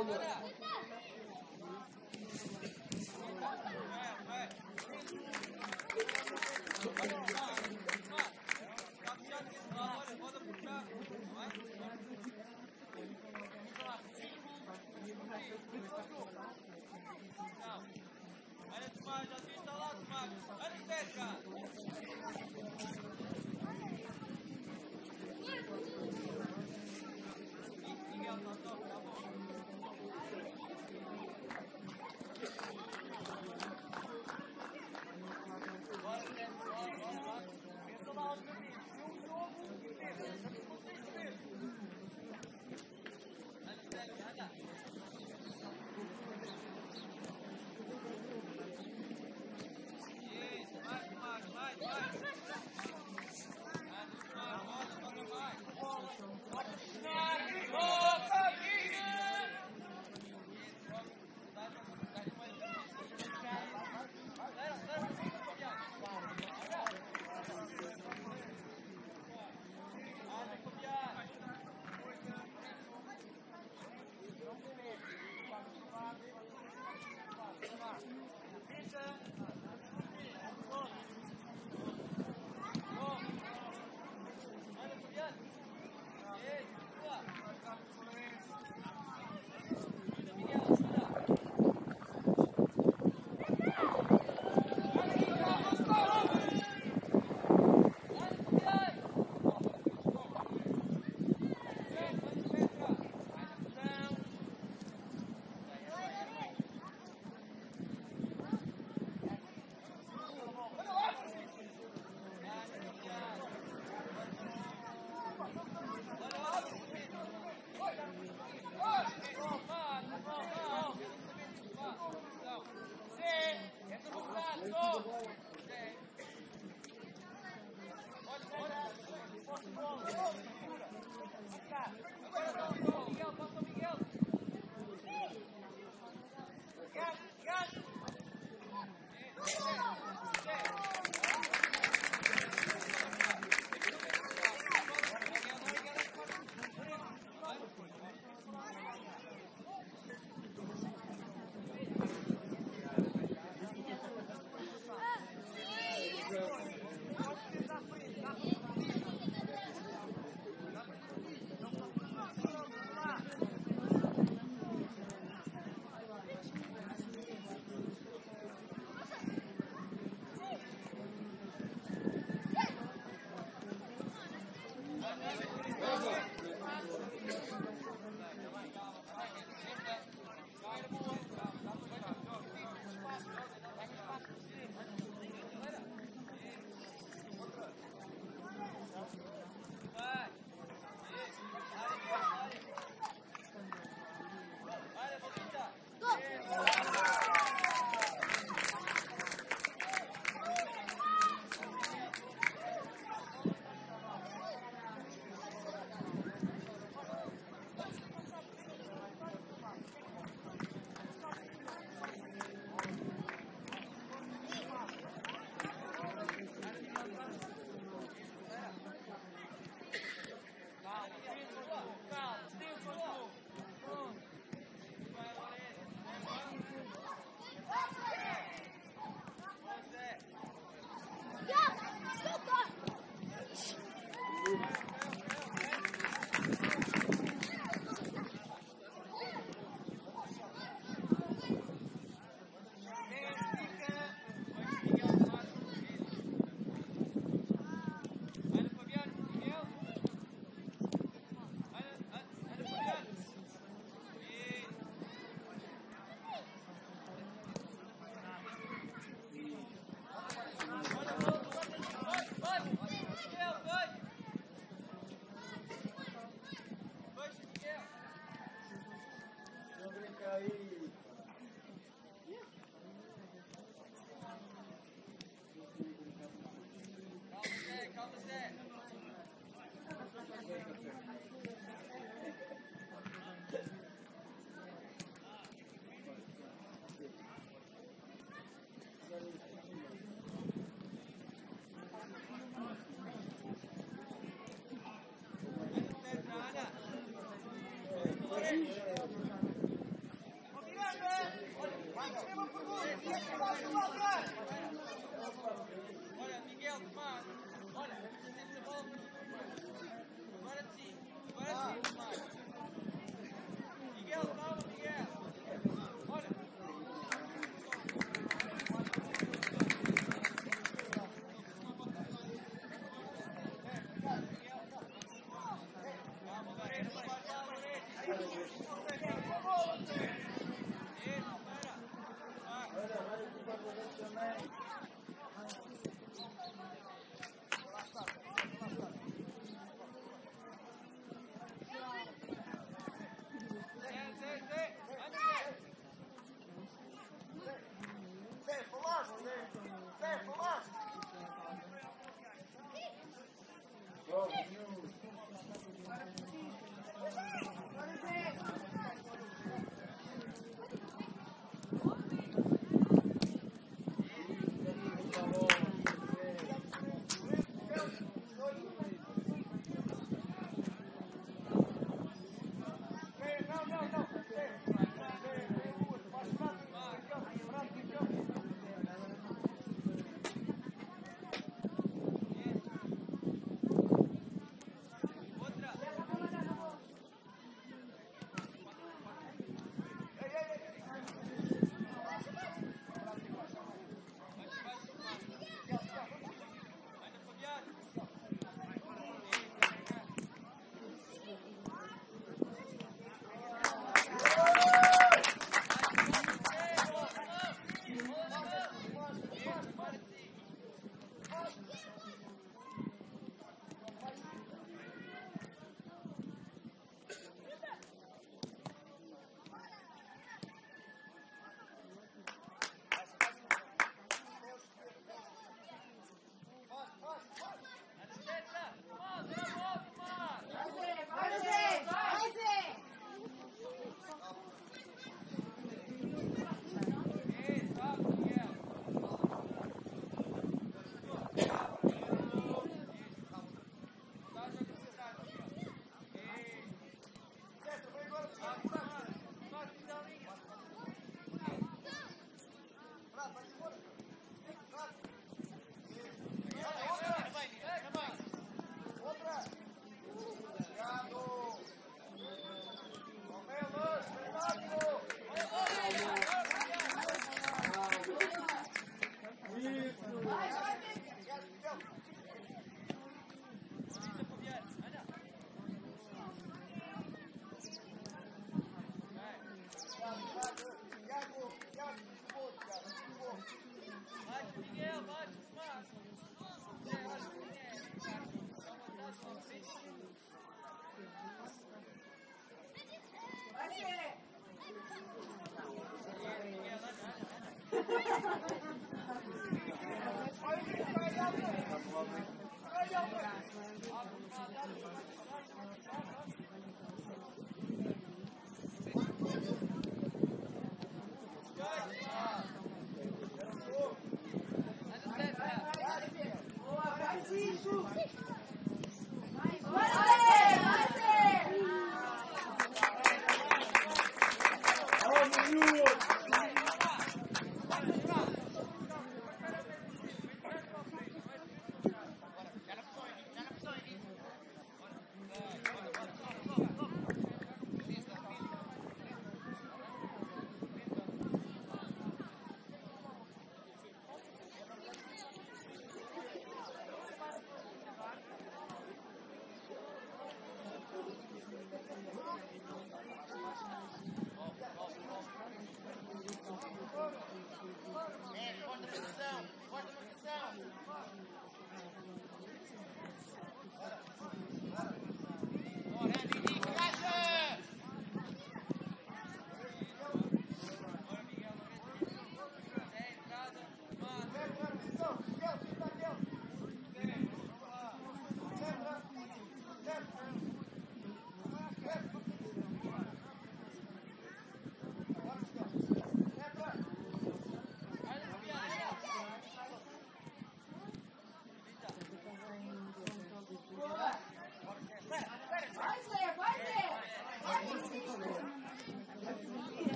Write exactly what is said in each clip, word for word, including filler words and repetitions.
calma.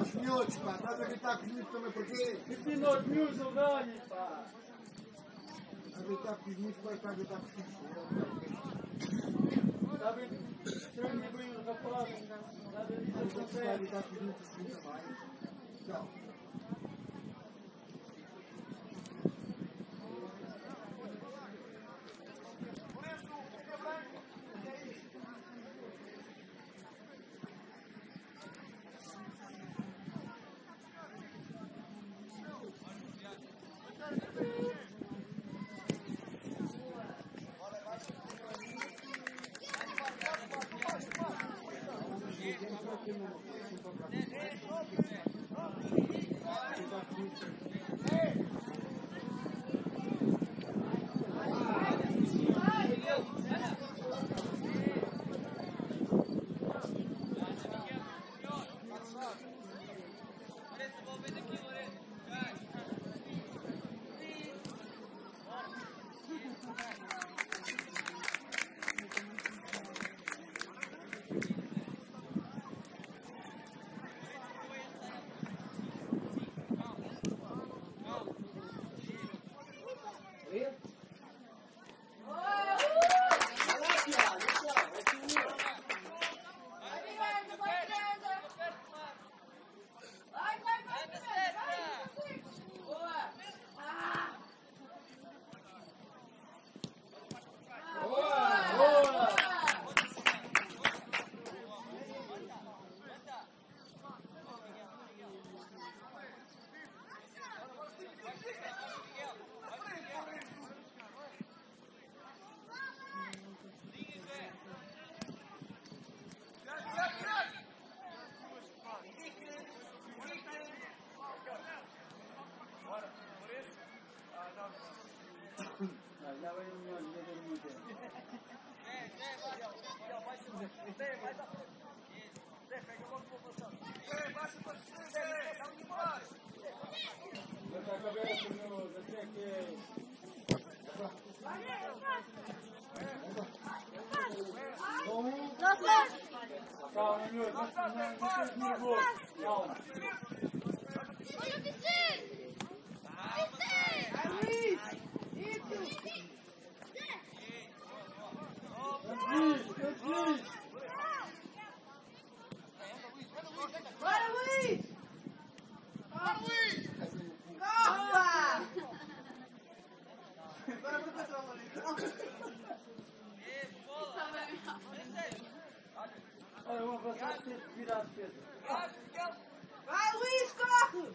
aos miúdos, pá. Estás a gritar com os miúdos também para quê? Ensina aos miúdos o ganho, pá. A gritar com os miúdos, vai estar a gritar com os filhos. Sabem que estranho abrir os rapazes. Sabem que Vai isso estar a acontece. gritar com os miúdos assim também. Então. Já vai no meu olho, já vai no meu olho. Levanta a cabeça, meu, já sei que é. Calma, meu, não estás nervoso. Calma. Olha o Vicente! Vicente! Luiz! Isso! Bora, Luiz! Bora, Luiz! Opa! Bora pro pessoal, Luiz. Olha, vamos passar a ter que virar a defesa. Vai, Luiz, corre!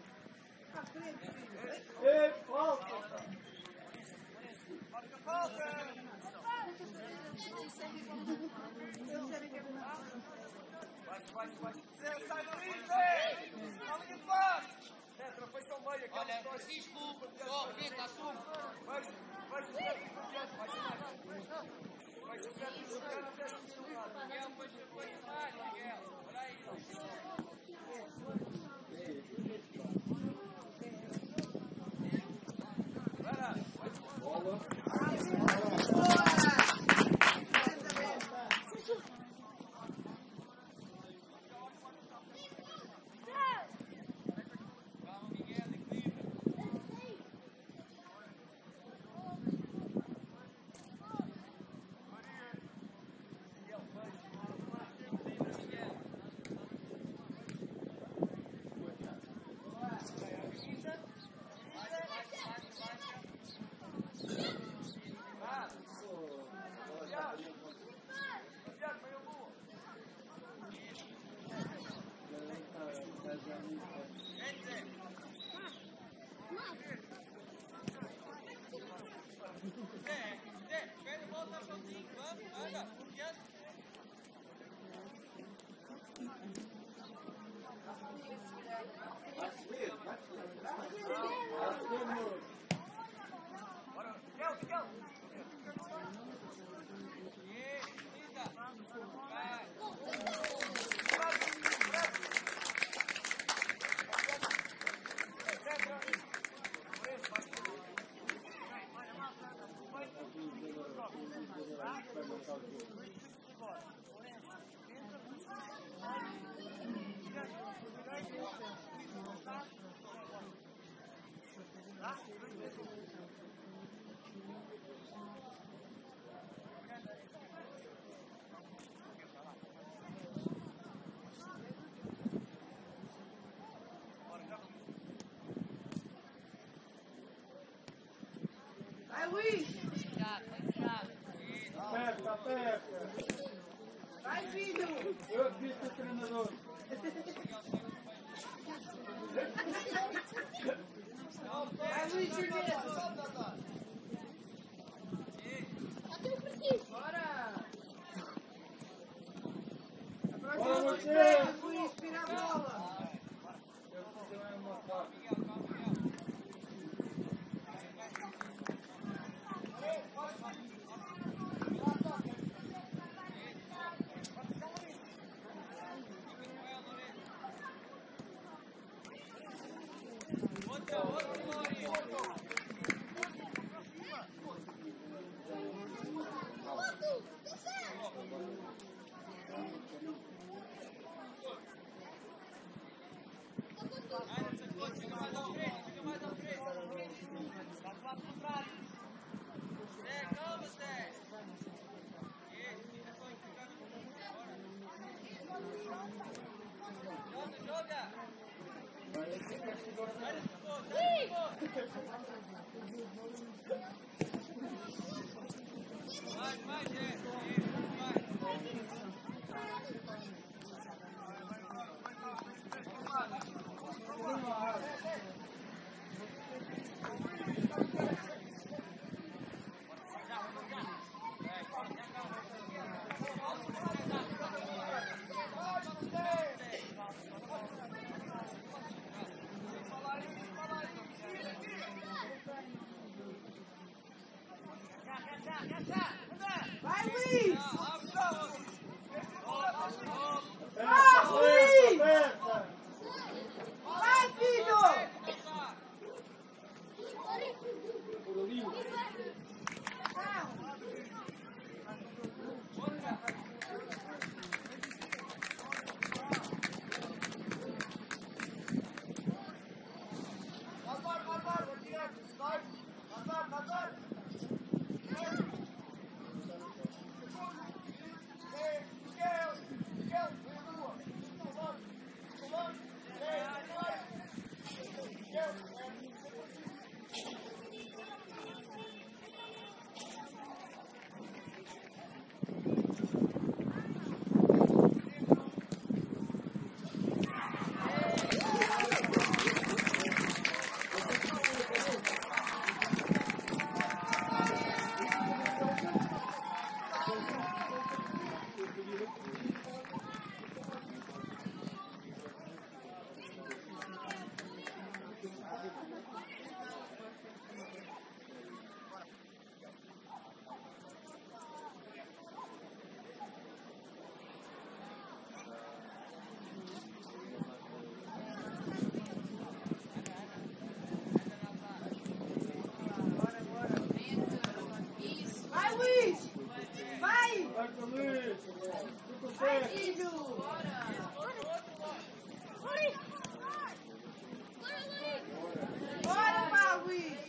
Ei, falta! Vai, vai, Zé, sai do livre! Na linha de passe! Zé, trafeição meia, que é Olha, Francisco, ó, Venta, assume. Vai, vai, vai, vai, vai, vai, Miguel, foi demais, Miguel. Olha aí. Vai, Luiz! Aperta, aperta. Vai, filho! Eu que disse o treinador. Vai, Luiz, firmeza! Bora! A próxima Bora, você, você. Luiz, vira a bola! Vai, Luiz! Ah, Luiz! Aperta. Vai, filho! Vai, Luiz! Vai! Vai com o Luiz. Tudo Vai, certo. filho! Bora, vai, Luiz!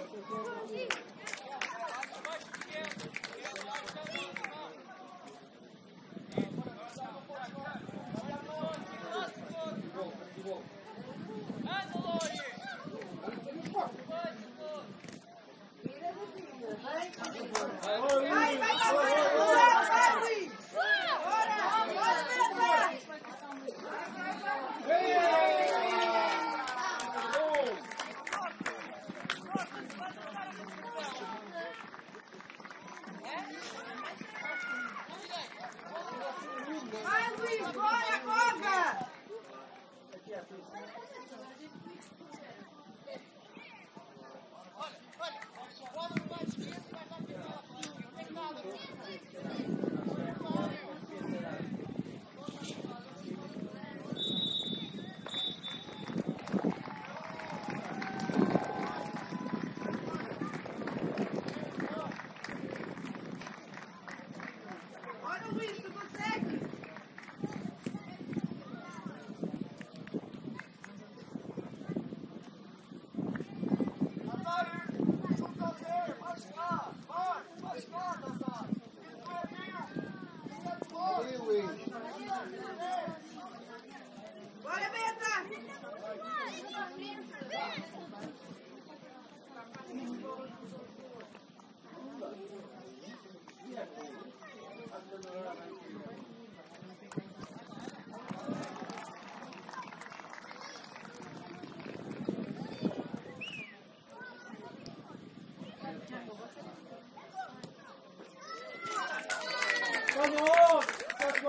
Vai, vai, vai, vai, vai, vai, Luiz! Bora! Bora, Pedro! Vai, Luiz! Bora, Coca! Bora, Luiz, tu consegue!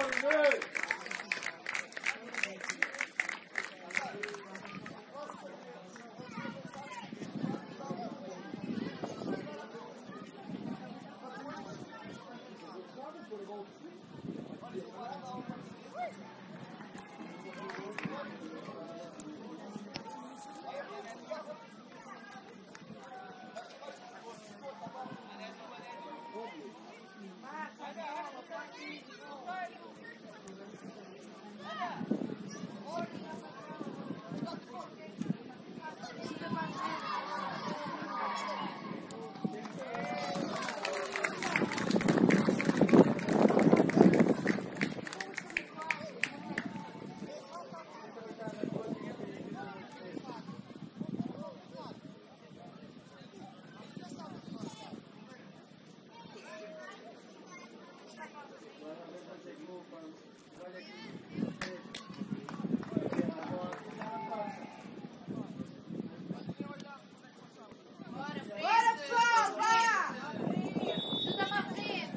Bora, pessoal, vai! Chuta pra frente.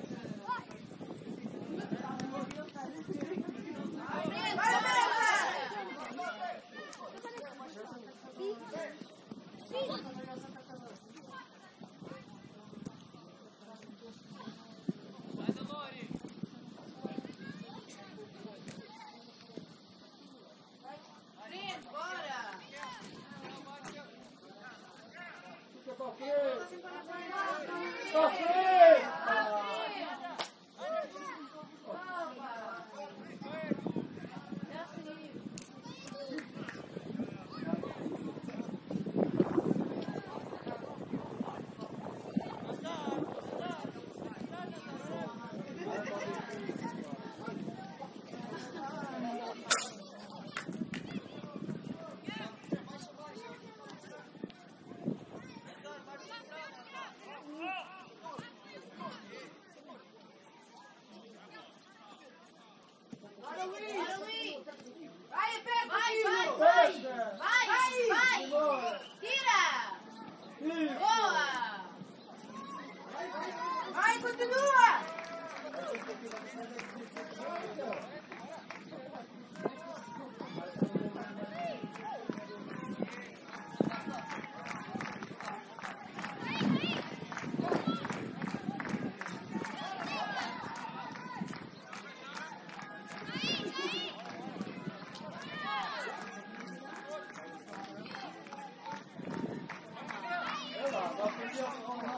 Vai, Beleza! Vai, Dolores. Frente, bora! Fica pra frente! Pra frente! Bora, Luiz! Bora, Luiz. Vai, pega, Vai, filho! vai, Fecha! vai. Vai, vai. Bora! Tira. Isso! Boa. Vai, continua! Olha lá, vai pedir a mão.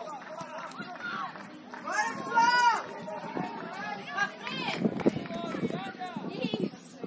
Bora, pessoal! Pra frente. Isso.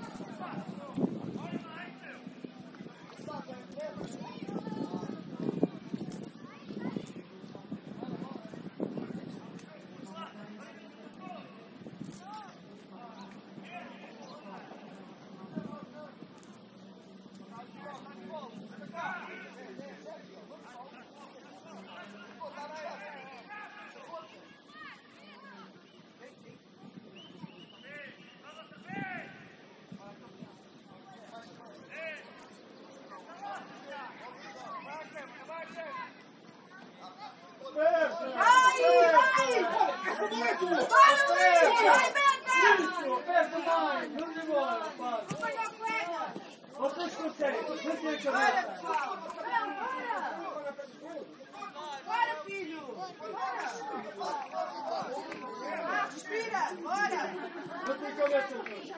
Fecha! Vai, Fecha! vai! Fecha! Vai, Luiz! Vai, Beto! Isso! Fecha mais! Vamos embora, rapaz! Pega, pega! Vocês conseguem! Sentem a Bora, cabeça! pessoal! Bora! Bora, filho! Bora! Ah, respira! Bora! Sentem a cabeça!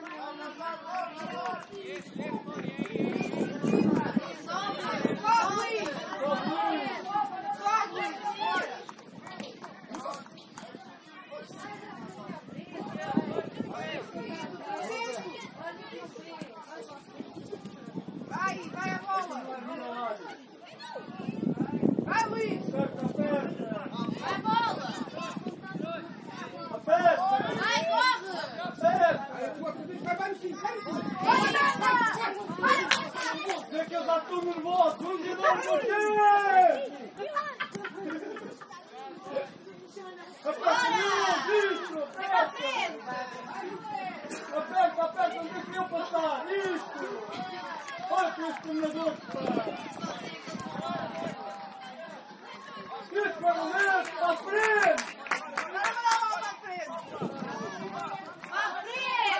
Corre, Luiz! Corre, Luiz! Bora! Vai, vai a bola! Vai, Luiz! Aperta, aperta! Vai, bola. Aperta! Vai, corre. Aperta! Bora, Beto! Vê que eu já estou nervoso! Vamos embora com aqui! Aperta! Isso! Pega a Aperta! frente! Aperta, aperta! Não deixa eu passar! Isso! Olha para os treinadores, pá! Isso, Carolina! Para a frente! Vamos lá, bola pra frente! Pra frente.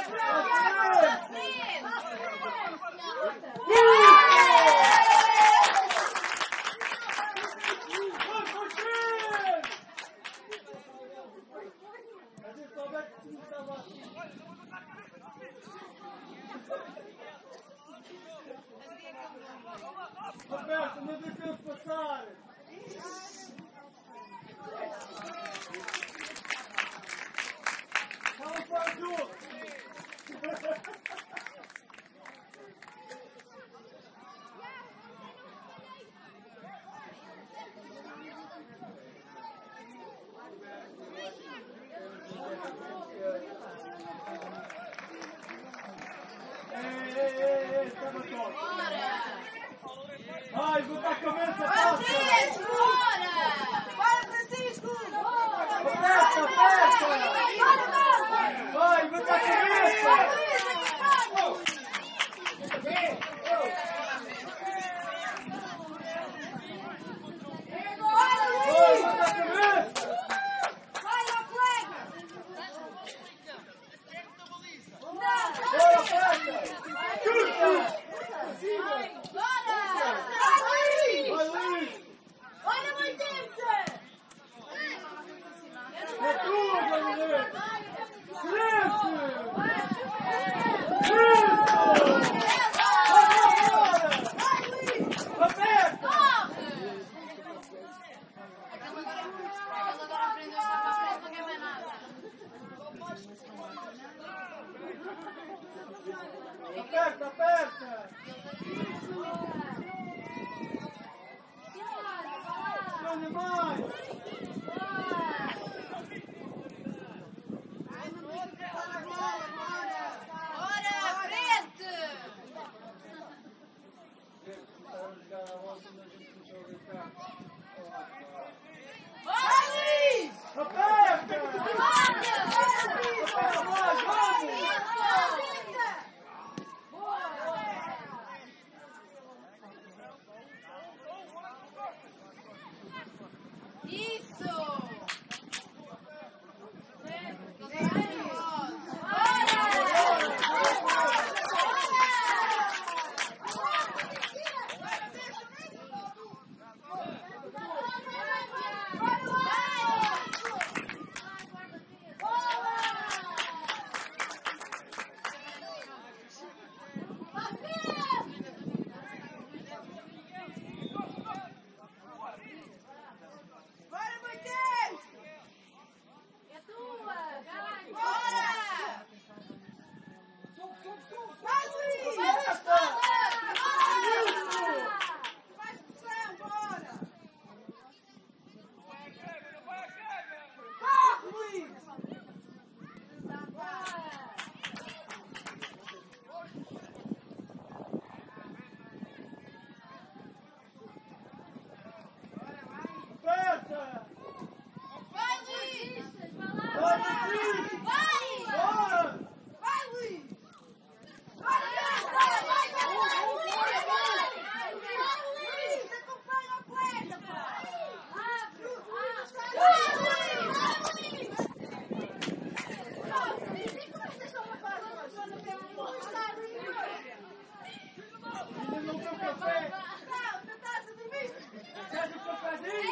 Aperta, aperta! Grande mais! Ai, não deixa de passar na bola, bora! Bora, frente! Vai, Luiz! Aperta! Bora, Moisés! É tua! Vai! Bora! Vai, Luiz! Vai, Sam, bora! Corre, Luiz! Aperta! Vai, Luiz! Vai, Luiz! Vai! Bora! Vai, Luiz! Vai, vai, vai, vai, vai, vai, vai! Vai, Luiz! Acompanha a atleta, pai! Vai, Luiz! Ainda não tem café! Não, você tá se dormindo? Quer um cafezinho?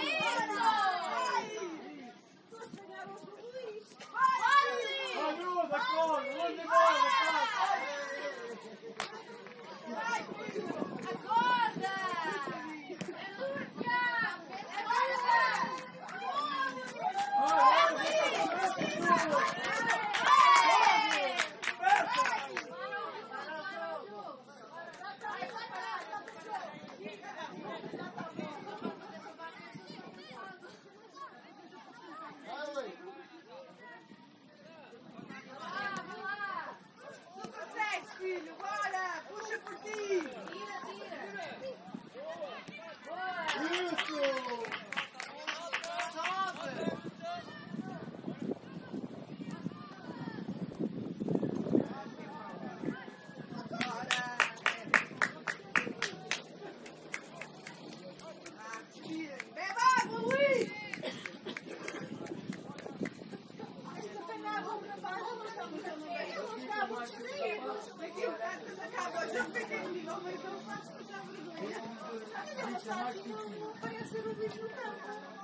Ajuda, corre! Onde mora, Acorda! É Lúcia! É Tu consegues, filho, bora! Puxa por ti! Tira, tira! Boa! Isso! Sobe! Beba água, Luiz! Aqui o gato acabou, já peguei o livro, mas eu faço já vergonha. Eu faço, não vou aparecer o vídeo não.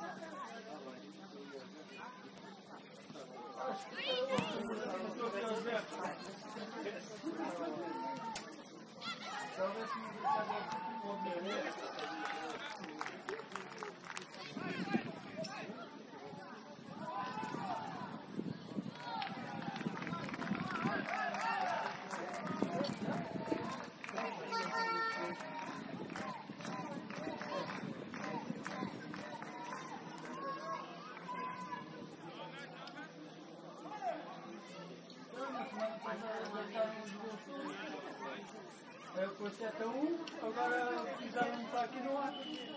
Eu fosse até um, agora fizeram um tá aqui no ar.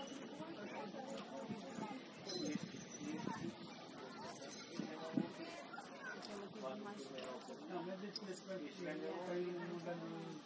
Não, mas deixa esse pra mim, para ir mudando.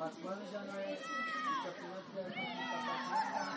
Quatro anos já não é. O campeonato já é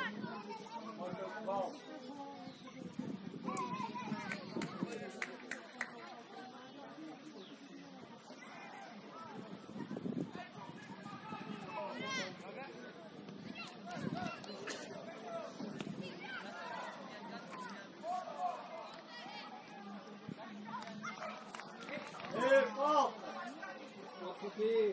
Ei, falta! Aqui.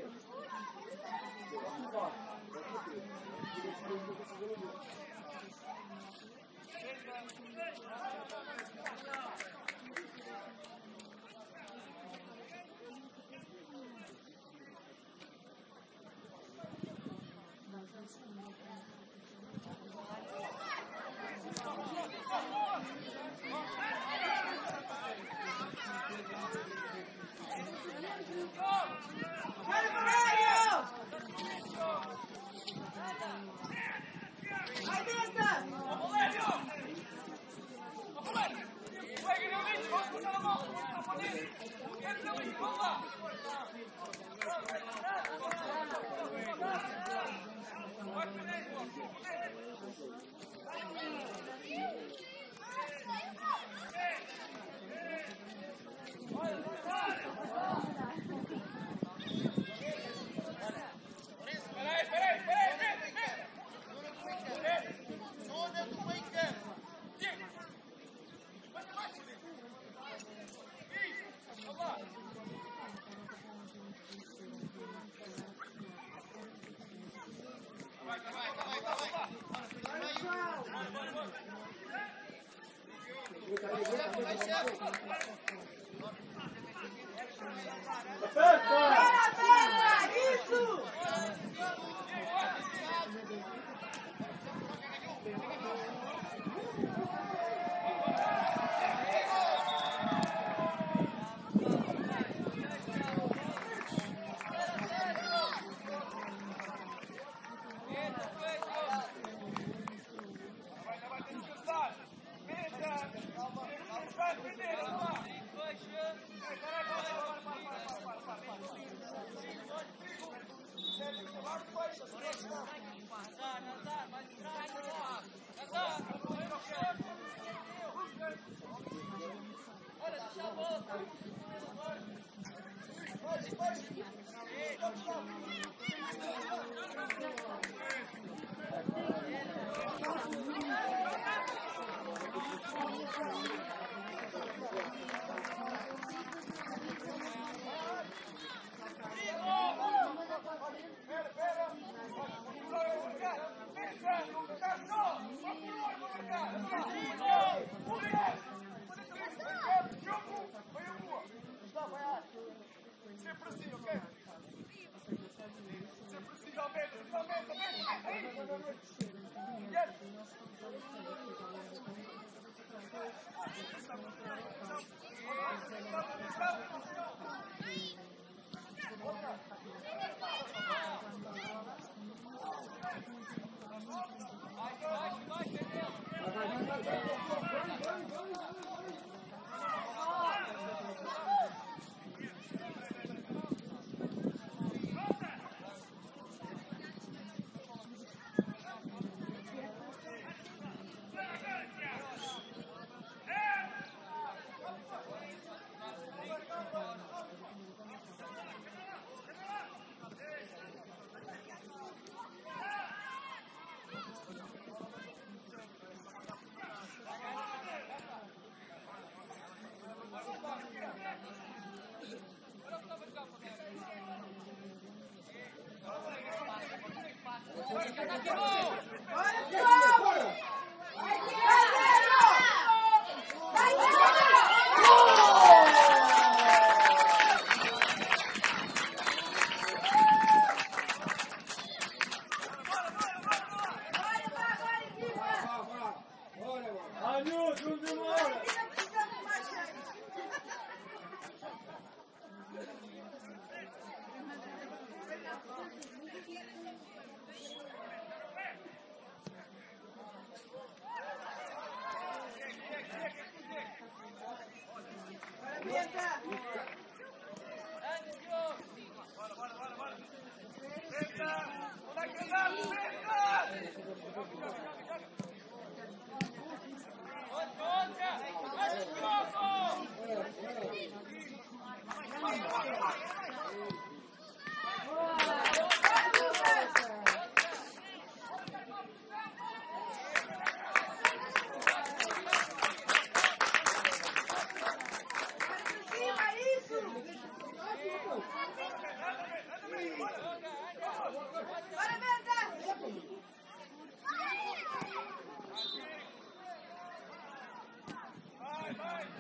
Bora, bora, bora! Senta! Onde é que andamos? Senta!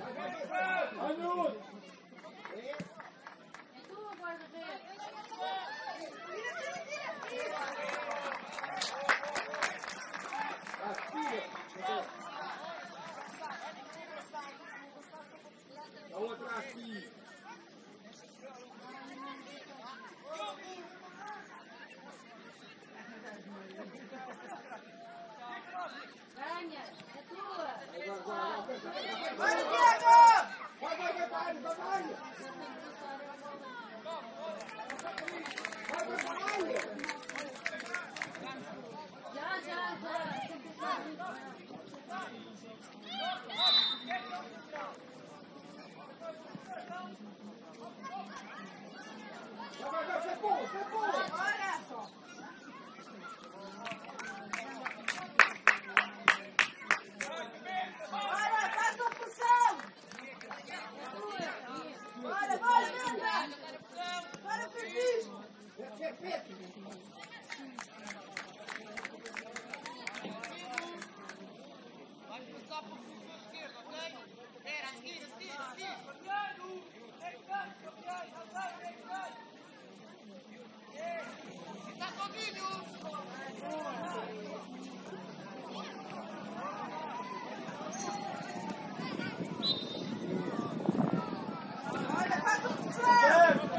Ajuda! É tua, guarda-redes. A outra aqui. Ganha, é tua. Vai, Diego! Vai, vai, vai, vai, vai, vai. Vai, vai, vai. Já, já, já. Vai, vai, vai, foi bom, foi bom. Olha só. Olha, faz uma função. Bora, bora, Brenda. Bora, Francisco. Vai começar por fundo esquerdo, ok? Era, tira, tira, tira. Está sozinho! Olha, faz uma função.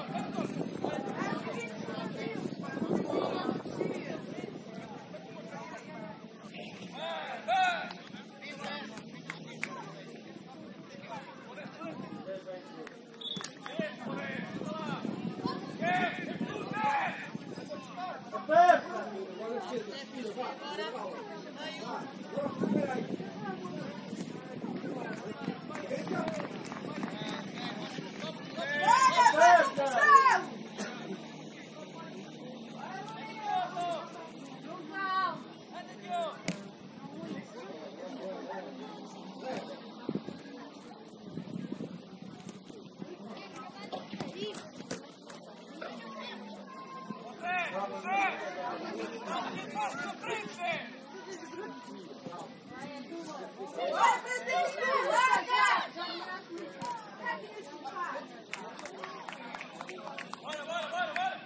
Olha, faz uma função. João. Bora, Francisco. Bora, cara. Tá aqui nesse sofá. Bora, bora, bora, bora!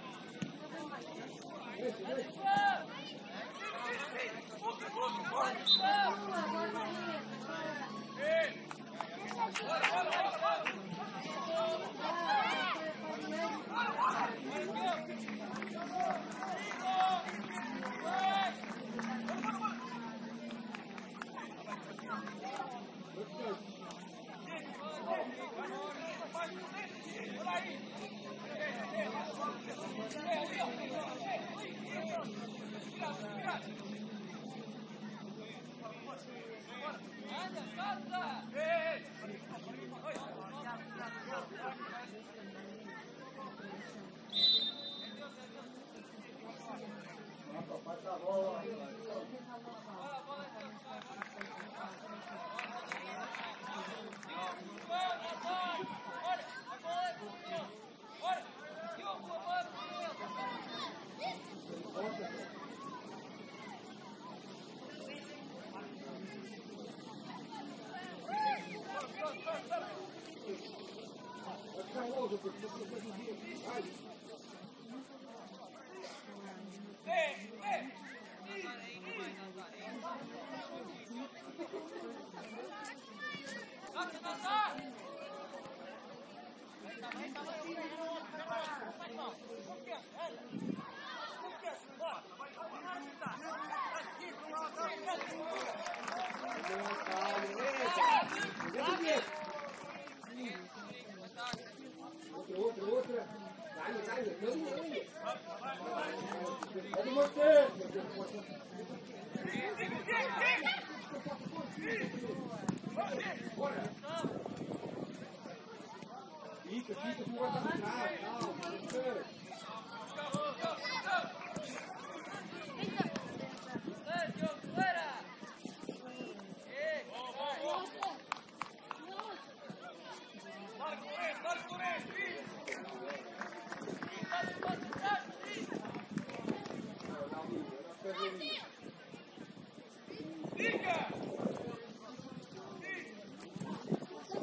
Outra, outra, outra. Ganha, ganha, ganha, ganha. É do você. Bora. Fica, fica, tu vai estar atrás. Calma, você. Fica!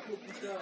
que eu puxar.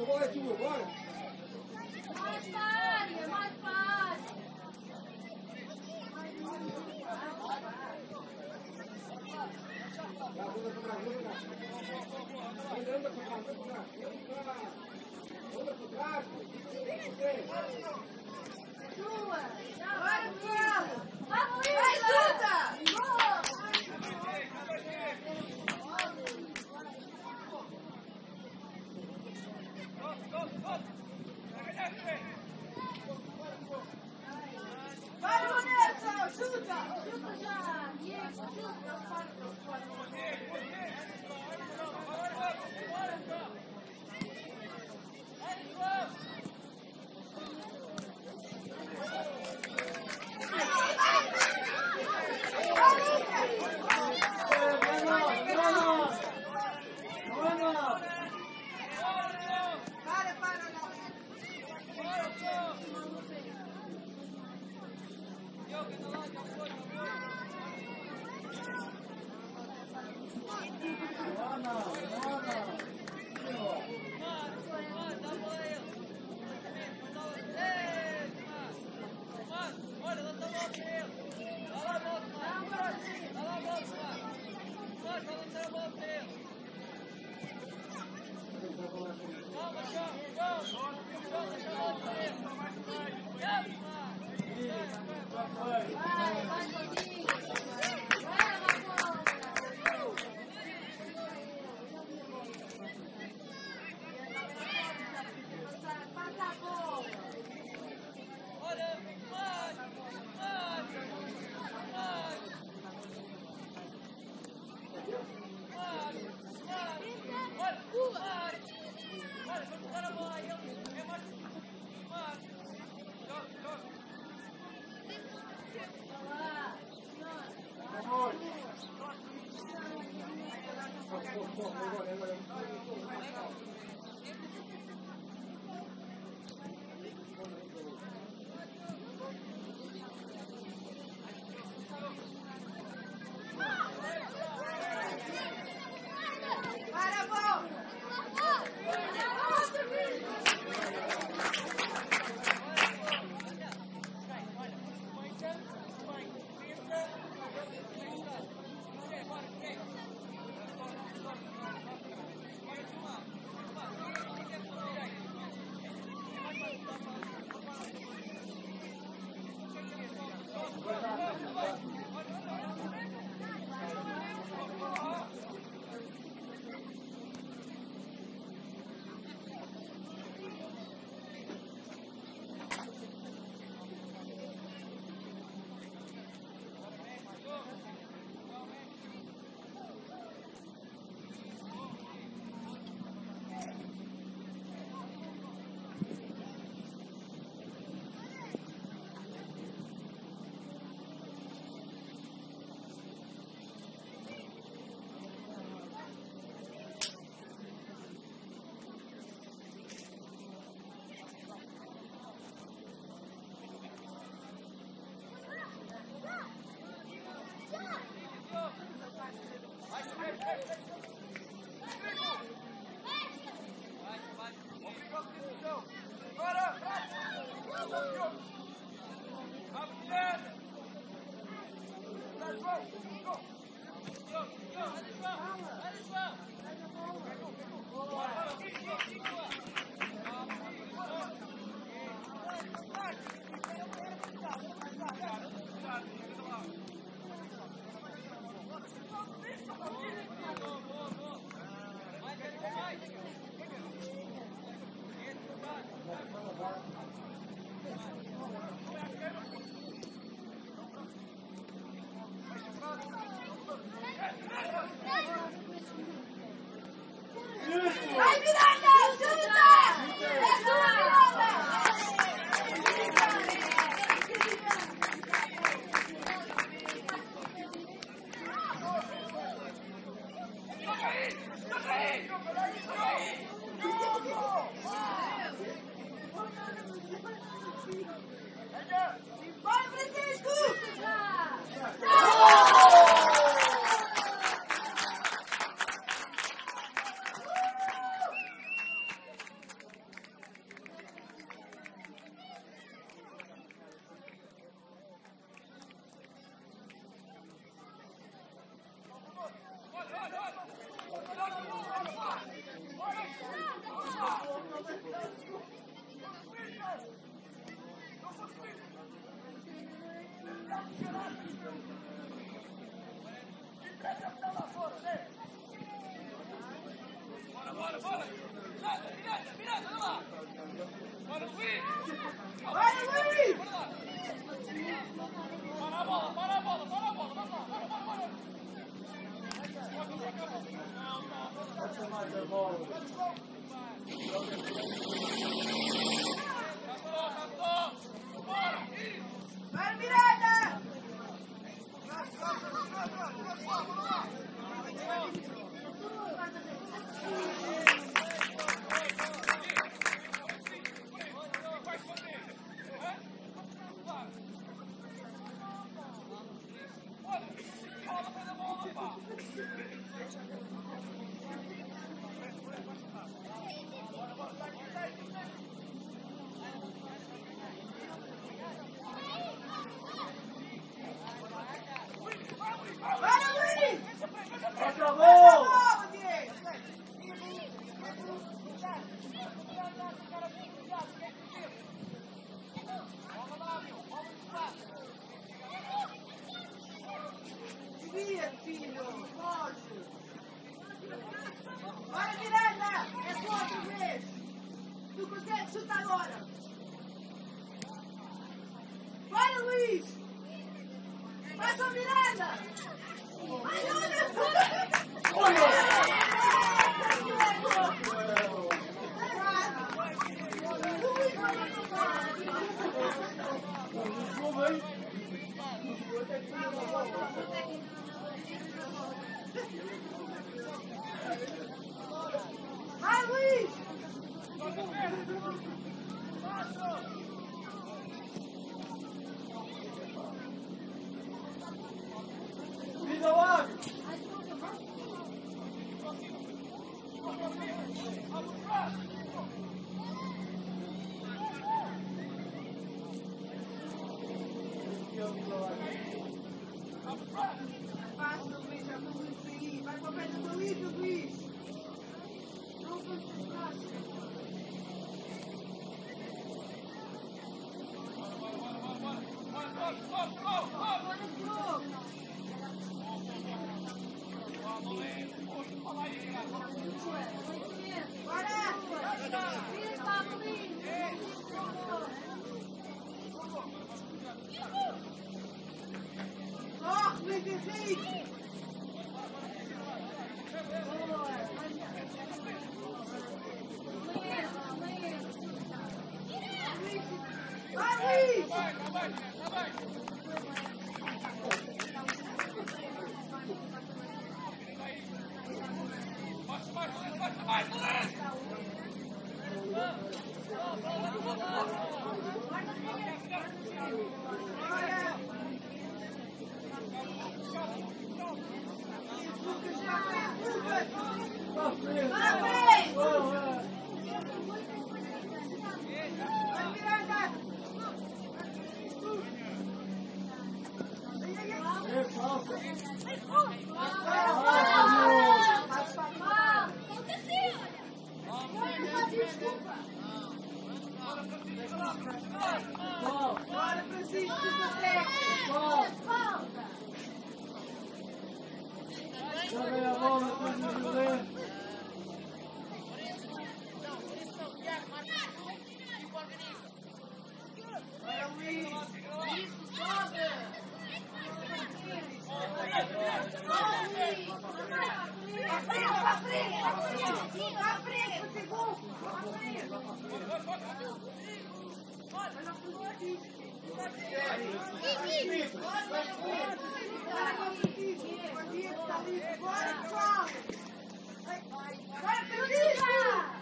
A bola é tua, bora! Mais para a área, mais para a área. Já, anda para trás, anda para trás. Anda, anda para trás, anda para trás. Anda para trás. Anda para trás. Sua. Já Vai, vai. Tiago! Vamos, Vai, Isa. Duda! Boa. Vai, Vanessa! Chuta! Chuta já. Diego, chuta. Para, para, não. Vai, vai, Todinho. Vai, Raposa. Passa a bola. Lá. Vamos! Foco, foco, agora, agora. Para, bom! Vai, Miranda! Chuta! É tua, Miranda! Vai, Francisco! Miranda, Miranda, olha lá! Bora, Luís! Vai, Luís! Para a bola, para a bola, para a bola! Vamos lá, bora, bora, bora! Passa mais a bola. Vai, Miranda! Vai, Luís! Passa a bola! Bola, Diego! Desvia, filho! Foge! Vai, Miranda! É sua outra vez! Tu consegue chutar agora! Vai, Luís! Vai, sua Miranda! Ai, olha! Vai, Luís! Vida lá! Passa, Luís, já estou muito aí. Vai para o pé do Luís, Luís! Não concentraste. Corre, Luís Henrique! Vai, Luís! Olha! Lucas, já vai, Lucas! Para frente! Para frente! Bola! Vai, Miranda! Ai, ai, ai! É falta! Faz falta. Bola! Bora, Francisco, tu consegue! Bola! Joga a bola, depois o José! Bora, Luís! Para frente, para frente! Para frente, você gol! Para frente! Olha, nós estamos aqui! Bora, pessoal! Bora, Francisco!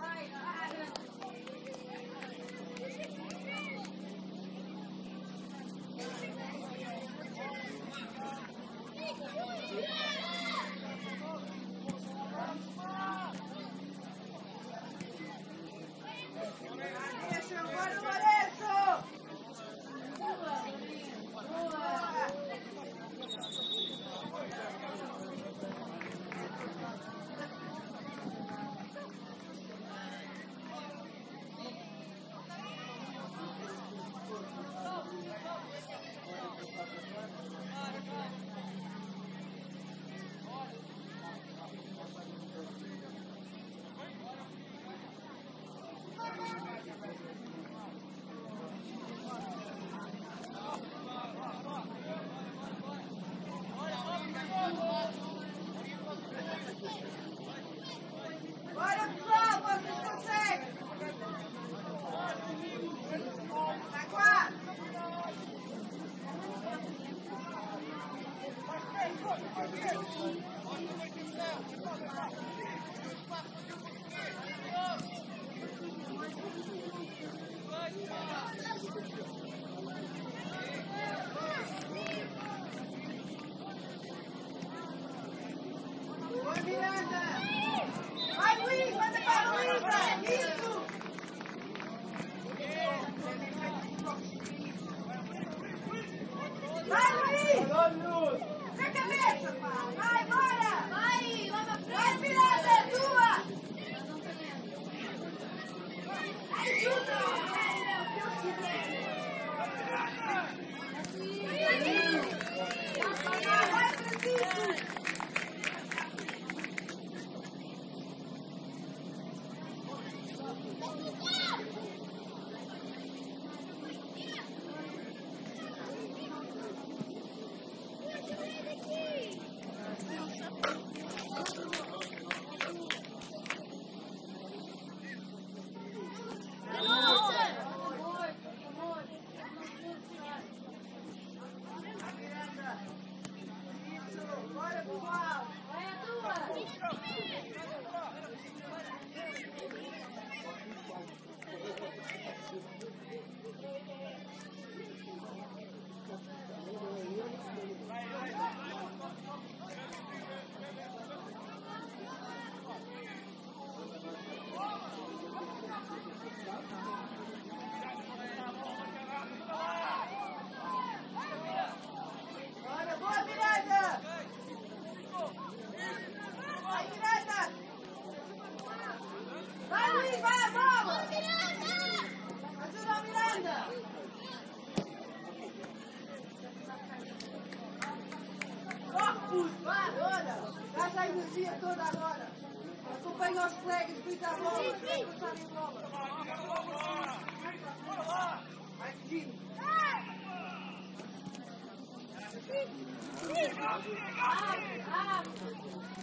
Deixa, bora, Lourenço! Boa! Agora, gasta a energia toda agora. Acompanha os colegas, pisa a bola, vai passar em bola. Bora lá! Vai seguindo. Ah, ah.